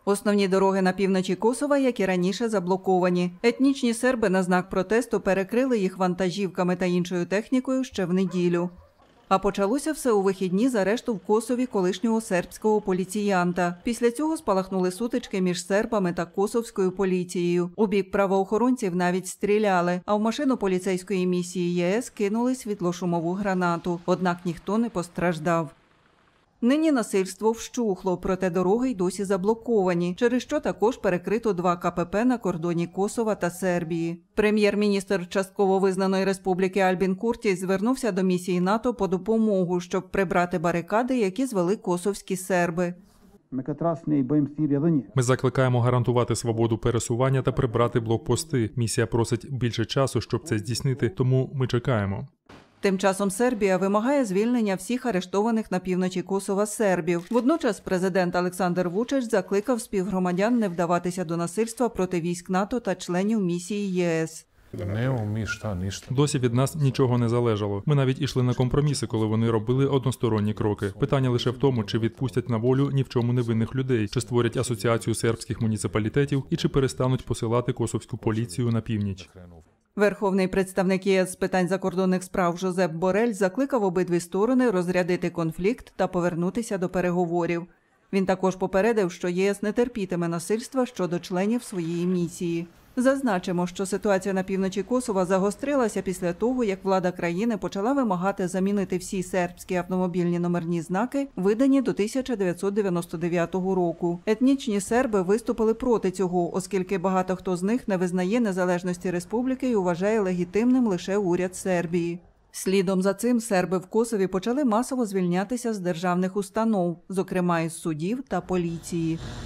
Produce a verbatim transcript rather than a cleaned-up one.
Основні дороги на півночі Косова, як і раніше, заблоковані. Етнічні серби на знак протесту перекрили їх вантажівками та іншою технікою ще в неділю. А почалося все у вихідні з арешту в Косові колишнього сербського поліціянта. Після цього спалахнули сутички між сербами та косовською поліцією. У бік правоохоронців навіть стріляли, а в машину поліцейської місії ЄС кинули світлошумову гранату. Однак ніхто не постраждав. Нині насильство вщухло, проте дороги й досі заблоковані, через що також перекрито два ка пе пе на кордоні Косова та Сербії. Прем'єр-міністр частково визнаної республіки Альбін Куртіс звернувся до місії НАТО по допомогу, щоб прибрати барикади, які звели косовські серби. Ми закликаємо гарантувати свободу пересування та прибрати блокпости. Місія просить більше часу, щоб це здійснити, тому ми чекаємо. Тим часом Сербія вимагає звільнення всіх арештованих на півночі Косова сербів. Водночас президент Олександр Вучич закликав співгромадян не вдаватися до насильства проти військ НАТО та членів місії ЄС. Досі від нас нічого не залежало. Ми навіть ішли на компроміси, коли вони робили односторонні кроки. Питання лише в тому, чи відпустять на волю ні в чому невинних людей, чи створять асоціацію сербських муніципалітетів і чи перестануть посилати косовську поліцію на північ. Верховний представник ЄС з питань закордонних справ Жозеп Борель закликав обидві сторони розрядити конфлікт та повернутися до переговорів. Він також попередив, що ЄС не терпітиме насильства щодо членів своєї місії. Зазначимо, що ситуація на півночі Косова загострилася після того, як влада країни почала вимагати замінити всі сербські автомобільні номерні знаки, видані до тисяча дев'ятсот дев'яносто дев'ятого року. Етнічні серби виступили проти цього, оскільки багато хто з них не визнає незалежності республіки і вважає легітимним лише уряд Сербії. Слідом за цим серби в Косові почали масово звільнятися з державних установ, зокрема із судів та поліції.